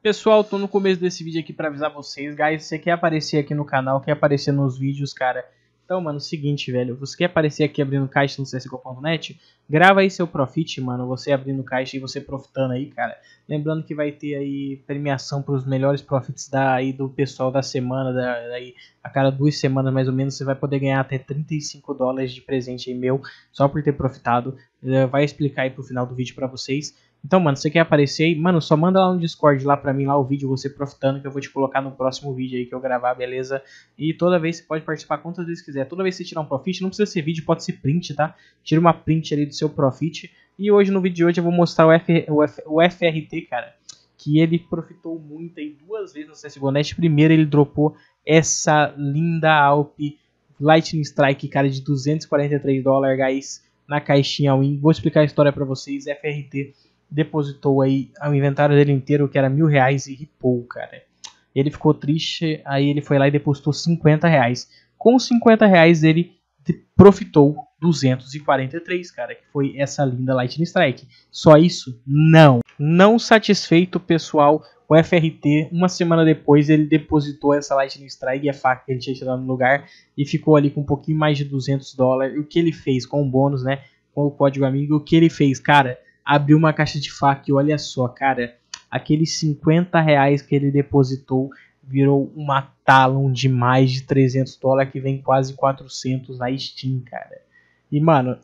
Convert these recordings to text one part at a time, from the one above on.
Pessoal, tô no começo desse vídeo aqui pra avisar vocês, guys, você quer aparecer aqui no canal, quer aparecer nos vídeos, cara. Então, mano, é o seguinte, velho, você quer aparecer aqui abrindo caixa no CSGO.net? Grava aí seu profit, mano, você abrindo caixa e você profitando aí, cara. Lembrando que vai ter aí premiação pros melhores profits aí do pessoal da semana, daí a cada 2 semanas mais ou menos, você vai poder ganhar até $35 de presente aí meu, só por ter profitado. Vai explicar aí pro final do vídeo pra vocês. Então, mano, você quer aparecer aí? Mano, só manda lá no Discord lá pra mim, lá o vídeo, você profitando, que eu vou te colocar no próximo vídeo aí que eu gravar, beleza? E toda vez você pode participar quantas vezes quiser. Toda vez que você tirar um profit, não precisa ser vídeo, pode ser print, tá? Tira uma print ali do seu profit. E hoje, no vídeo de hoje, eu vou mostrar o FRT, cara, que ele profitou muito aí 2 vezes no CSGO.net. Primeiro, ele dropou essa linda Alp Lightning Strike, cara, de $243, guys, na caixinha Win. Vou explicar a história pra vocês. FRT depositou aí o inventário dele inteiro, que era R$1.000, e ripou, cara. Ele ficou triste, aí ele foi lá e depositou R$50. Com os R$50 ele profitou 243, cara, que foi essa linda Lightning Strike. Só isso? Não. Não satisfeito, pessoal, o FRT, uma semana depois, ele depositou essa Lightning Strike e a faca que ele tinha tirado no lugar e ficou ali com um pouquinho mais de $200. E o que ele fez com o bônus, né, com o código amigo, o que ele fez, cara? Abriu uma caixa de faca e olha só, cara, aqueles R$50 que ele depositou virou uma Talon de mais de $300, que vem quase 400 na Steam, cara. E, mano,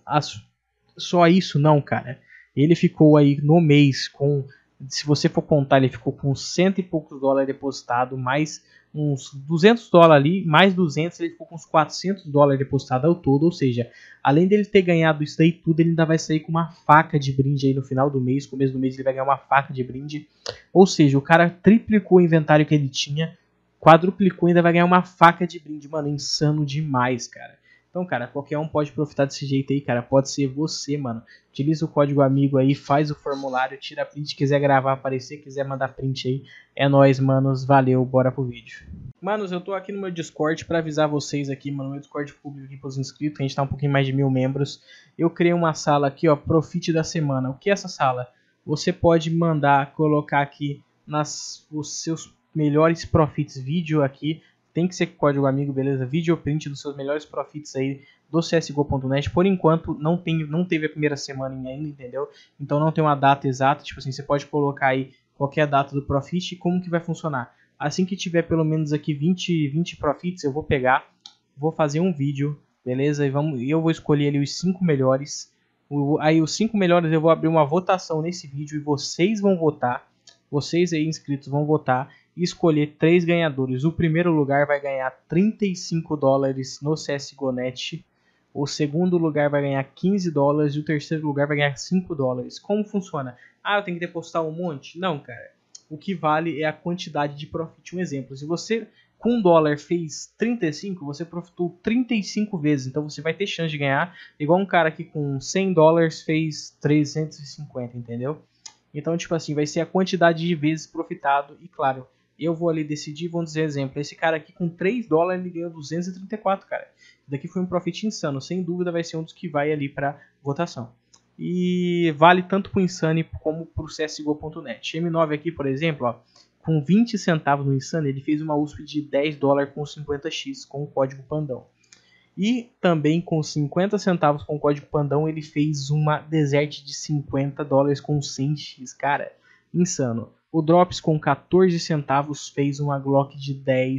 só isso não, cara. Ele ficou aí no mês com, se você for contar, ele ficou com $100 e poucos depositado, mais uns $200 ali, mais 200, ele ficou com uns $400 depositado ao todo, ou seja, além dele ter ganhado isso daí tudo, ele ainda vai sair com uma faca de brinde aí no final do mês, começo do mês ele vai ganhar uma faca de brinde, ou seja, o cara triplicou o inventário que ele tinha, quadruplicou e ainda vai ganhar uma faca de brinde, mano, insano demais, cara. Então, cara, qualquer um pode profitar desse jeito aí, cara. Pode ser você, mano. Utiliza o código amigo aí, faz o formulário, tira print, quiser gravar, aparecer, quiser mandar print aí. É nóis, manos. Valeu, bora pro vídeo. Manos, eu tô aqui no meu Discord pra avisar vocês aqui, mano. Meu Discord público aqui pros inscritos. A gente tá um pouquinho mais de 1000 membros. Eu criei uma sala aqui, ó, Profit da Semana. O que é essa sala? Você pode mandar, colocar aqui os seus melhores profits vídeo aqui. Tem que ser com código amigo, beleza? Vídeo print dos seus melhores profits aí do CSGO.net. Por enquanto, não teve a primeira semana ainda, entendeu? Então não tem uma data exata. Tipo assim, você pode colocar aí qualquer data do profit. Como que vai funcionar? Assim que tiver pelo menos aqui 20 profits, eu vou pegar, vou fazer um vídeo, beleza? E eu vou escolher ali os 5 melhores. Aí os 5 melhores eu vou abrir uma votação nesse vídeo e vocês vão votar. Vocês aí inscritos vão votar e escolher 3 ganhadores. O primeiro lugar vai ganhar $35 no CSGO.net. O segundo lugar vai ganhar $15 e o terceiro lugar vai ganhar $5. Como funciona? Ah, eu tenho que depositar um monte? Não, cara. O que vale é a quantidade de profit. Um exemplo, se você com $1 fez 35, você profitou 35 vezes. Então você vai ter chance de ganhar. Igual um cara que com $100 fez 350, entendeu? Então, tipo assim, vai ser a quantidade de vezes profitado. E claro, eu vou ali decidir, vamos dizer exemplo, esse cara aqui com $3 ele ganhou 234, cara. Isso daqui foi um profit insano, sem dúvida vai ser um dos que vai ali para votação. E vale tanto para o Insane como para o CSGO.net. M9 aqui, por exemplo, ó, com 20 centavos no Insane, ele fez uma USP de $10 com 50x com o código Pandão. E também com 50 centavos com o código Pandão, ele fez uma Desert de $50 com 100x, cara, insano. O Drops com 14 centavos fez uma Glock de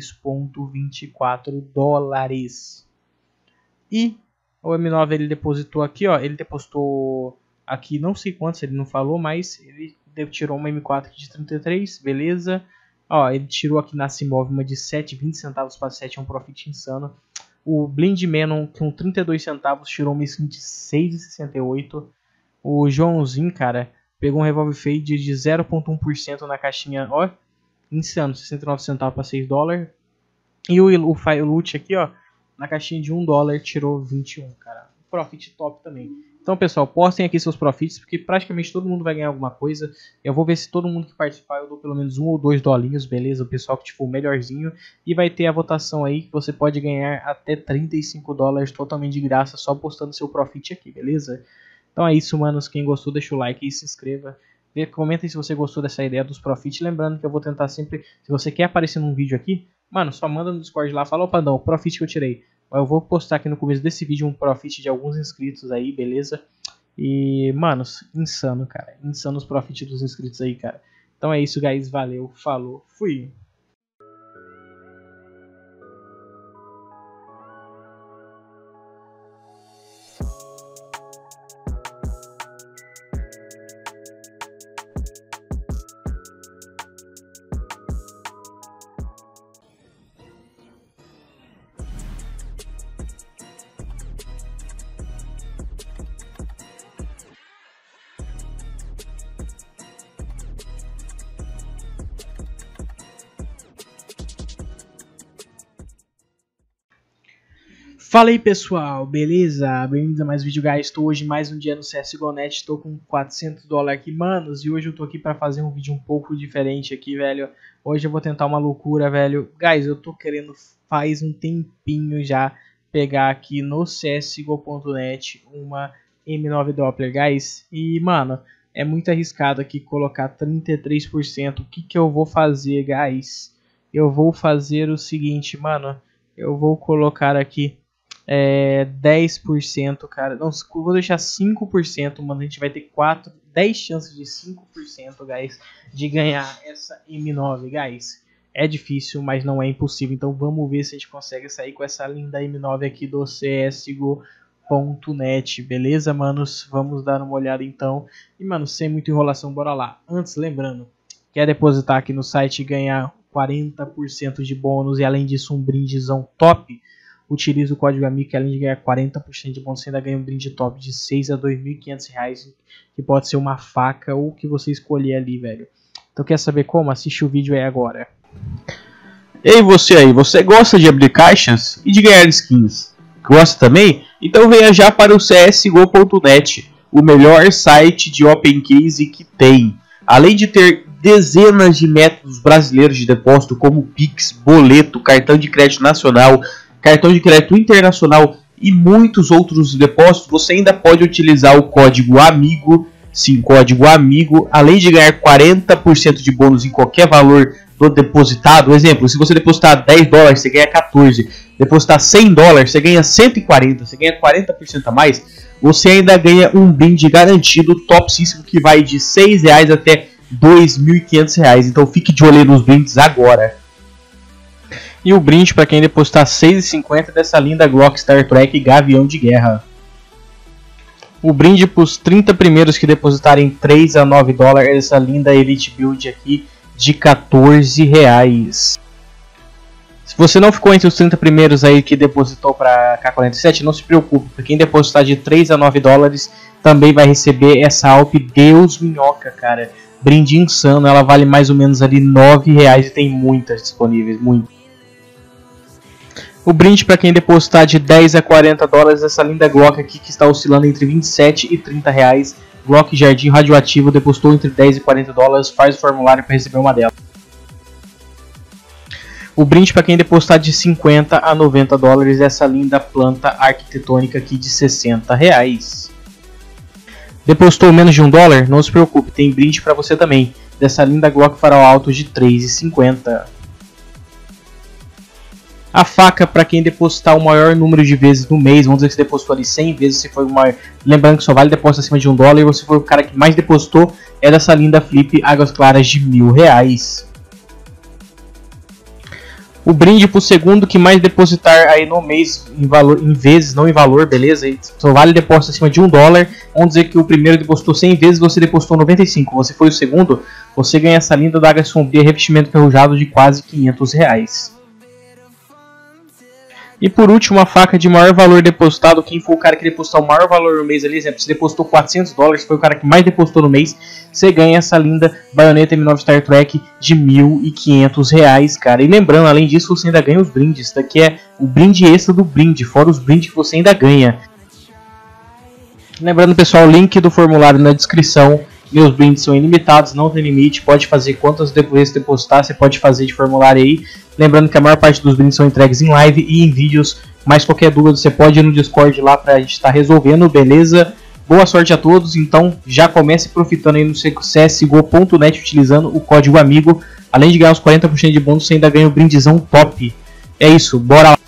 $10,24. E o M9 ele depositou aqui, ó, ele depositou aqui, não sei quantos, ele não falou, mas ele tirou uma M4 de 33, beleza. Ó, ele tirou aqui na Simov uma de 7,20 centavos para 7, é um profit insano. O Blind Menon com 32 centavos tirou uma skin de 6,68. O Joãozinho, cara, pegou um Revolve Fade de 0,1% na caixinha, ó, insano, 69 centavos para $6. E o Loot aqui, ó, na caixinha de $1 tirou 21, cara. Profit top também. Então, pessoal, postem aqui seus profits, porque praticamente todo mundo vai ganhar alguma coisa. Eu vou ver se todo mundo que participar, eu dou pelo menos $1 ou $2, beleza? O pessoal que for o melhorzinho. E vai ter a votação aí, que você pode ganhar até $35 totalmente de graça, só postando seu profit aqui, beleza? Então é isso, manos. Quem gostou, deixa o like e se inscreva. Comenta aí se você gostou dessa ideia dos Profit. Lembrando que eu vou tentar sempre, se você quer aparecer num vídeo aqui, mano, só manda no Discord lá, fala, opa, não, o Profit que eu tirei. Eu vou postar aqui no começo desse vídeo um Profit de alguns inscritos aí, beleza? E, mano, insano, cara. Insano os Profit dos inscritos aí, cara. Então é isso, guys. Valeu, falou, fui. Fala aí pessoal, beleza? Bem-vindos a mais um vídeo, guys. Estou hoje mais um dia no CSGO.net, estou com $400 aqui, manos, e hoje eu tô aqui para fazer um vídeo um pouco diferente aqui, velho. Hoje eu vou tentar uma loucura, velho. Guys, eu tô querendo faz um tempinho já pegar aqui no CSGO.net uma M9 Doppler, guys. E, mano, é muito arriscado aqui colocar 33%. O que que eu vou fazer, guys? Eu vou fazer o seguinte, mano. Eu vou colocar aqui 10%, cara. Não, vou deixar 5%, mano. A gente vai ter 10 chances de 5%, guys, de ganhar essa M9, guys. É difícil, mas não é impossível. Então vamos ver se a gente consegue sair com essa linda M9 aqui do CSGO.net, beleza, manos? Vamos dar uma olhada então. E, mano, sem muita enrolação, bora lá. Antes, lembrando, quer depositar aqui no site e ganhar 40% de bônus e além disso um brindezão top? Utiliza o código AMIGO, que além de ganhar 40% de bônus, você ainda ganha um brinde top de 6 a 2.500 reais, que pode ser uma faca ou o que você escolher ali, velho. Então quer saber como? Assiste o vídeo aí agora. Ei você aí, você gosta de abrir caixas e de ganhar skins? Gosta também? Então venha já para o CSGO.net, o melhor site de open case que tem. Além de ter dezenas de métodos brasileiros de depósito como Pix, boleto, cartão de crédito nacional, cartão de crédito internacional e muitos outros depósitos, você ainda pode utilizar o código AMIGO, sim, código AMIGO, além de ganhar 40% de bônus em qualquer valor do depositado. Exemplo, se você depositar $10, você ganha 14, depositar $100, você ganha 140, você ganha 40% a mais, você ainda ganha um brinde garantido topíssimo que vai de R$6 até R$2.500, então fique de olho nos brindes agora. E o brinde para quem depositar R$6,50 dessa linda Glock Star Trek Gavião de Guerra. O brinde para os 30 primeiros que depositarem 3 a $9 é essa linda Elite Build aqui de R$14. Se você não ficou entre os 30 primeiros aí que depositou para K47, não se preocupe, para quem depositar de 3 a $9 também vai receber essa Alp Deus Minhoca, cara. Brinde insano, ela vale mais ou menos ali R$9 e tem muitas disponíveis, muito. O brinde para quem depositar de 10 a $40, essa linda Glock aqui que está oscilando entre 27 e R$30. Glock Jardim Radioativo, depositou entre 10 e $40, faz o formulário para receber uma delas. O brinde para quem depositar de 50 a $90, essa linda planta arquitetônica aqui de R$60. Depositou menos de $1? Não se preocupe, tem brinde para você também, dessa linda Glock Farol Alto de R$3,50. A faca para quem depositar o maior número de vezes no mês, vamos dizer que você depositou ali 100 vezes, se for uma... lembrando que só vale depósito acima de $1, e você for o cara que mais depositou, é dessa linda Flip Águas Claras de R$1.000. O brinde pro segundo que mais depositar aí no mês em valor, em vezes, não em valor, beleza? E só vale depósito acima de $1. Vamos dizer que o primeiro depositou 100 vezes, você depositou 95. Você foi o segundo, você ganha essa linda daga sombria revestimento enferrujado de quase R$500. E por último, a faca de maior valor depositado. Quem for o cara que depositar o maior valor no mês ali, exemplo, se depositou $400, foi o cara que mais depositou no mês, você ganha essa linda baioneta M9 Star Trek de R$1.500, cara. E lembrando, além disso, você ainda ganha os brindes. Isso daqui é o brinde extra do brinde, fora os brindes que você ainda ganha. Lembrando, pessoal, o link do formulário na descrição. Meus brindes são ilimitados, não tem limite, pode fazer quantas vezes depositar, você pode fazer de formulário aí. Lembrando que a maior parte dos brindes são entregues em live e em vídeos, mas qualquer dúvida você pode ir no Discord lá pra gente estar resolvendo, beleza? Boa sorte a todos, então já comece profitando aí no CSGO.net utilizando o código AMIGO. Além de ganhar os 40% de bônus, você ainda ganha um brindezão top. É isso, bora lá.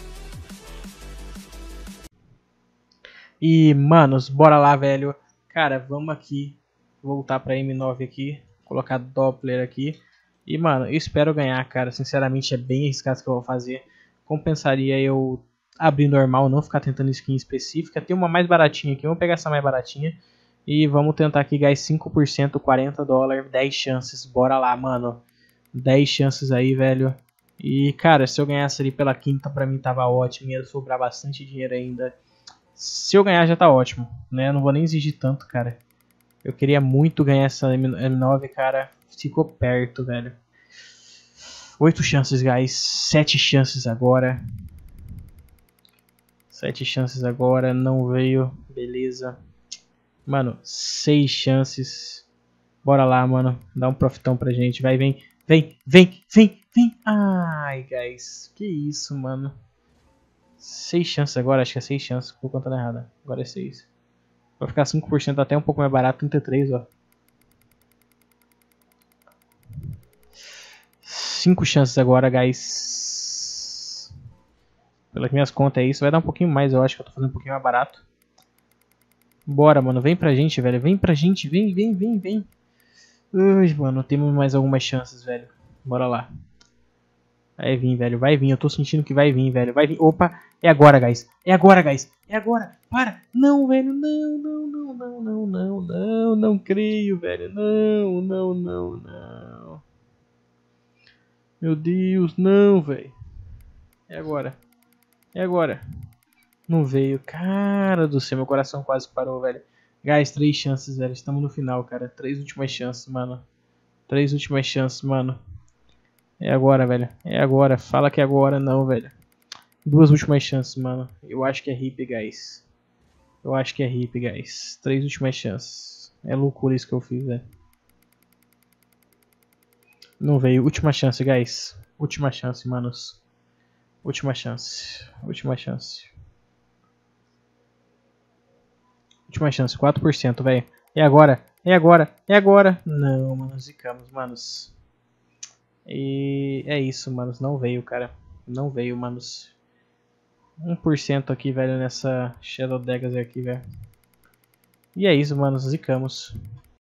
E, manos, bora lá, velho. Cara, vamos aqui, voltar pra M9 aqui, colocar Doppler aqui. E, mano, eu espero ganhar, cara. Sinceramente, é bem arriscado isso que eu vou fazer. Compensaria eu abrir normal, não ficar tentando skin específica. Tem uma mais baratinha aqui, vamos pegar essa mais baratinha. E vamos tentar aqui, guys, 5%, 40 dólares, 10 chances. Bora lá, mano. 10 chances aí, velho. E, cara, se eu ganhasse ali pela quinta, pra mim tava ótimo. Ia sobrar bastante dinheiro ainda. Se eu ganhar já tá ótimo, né? Eu não vou nem exigir tanto, cara. Eu queria muito ganhar essa M9, cara. Ficou perto, velho. 8 chances, guys. 7 chances agora. 7 chances agora. Não veio. Beleza. Mano, 6 chances. Bora lá, mano. Dá um profitão pra gente. Vai, vem. Vem, vem, vem, vem. Ai, guys. Que isso, mano. 6 chances agora. Acho que é 6 chances. Por conta errada. Agora é 6. Vai ficar 5% até um pouco mais barato. 33, ó. 5 chances agora, guys. Pelas minhas contas é isso. Vai dar um pouquinho mais, eu acho que eu tô fazendo um pouquinho mais barato. Bora, mano. Vem pra gente, velho. Vem pra gente. Vem, vem, vem, vem. Ui, mano. Temos mais algumas chances, velho. Bora lá. Vai vir, velho. Vai vir. Eu tô sentindo que vai vir, velho. Vai vir. Opa. É agora, guys. É agora, guys. É agora. Para. Não, velho. Não, não, não, não, não, não, não. Não creio, velho. Não, não, não, não. Meu Deus. Não, velho. É agora. É agora. Não veio. Cara do céu. Meu coração quase parou, velho. Guys, 3 chances, velho. Estamos no final, cara. 3 últimas chances, mano. 3 últimas chances, mano. É agora, velho. É agora. Fala que é agora, não, velho. 2 últimas chances, mano. Eu acho que é hip, guys. Eu acho que é hip, guys. 3 últimas chances. É loucura isso que eu fiz, velho. Não veio. Última chance, guys. Última chance, manos. Última chance. Última chance. Última chance. 4%, velho. É agora. É agora. É agora. Não, mano. Zicamos, manos. E é isso, manos. Não veio, cara. Não veio, manos. 1% aqui, velho, nessa Shadow Daggers aqui, velho. E é isso, manos. Zicamos.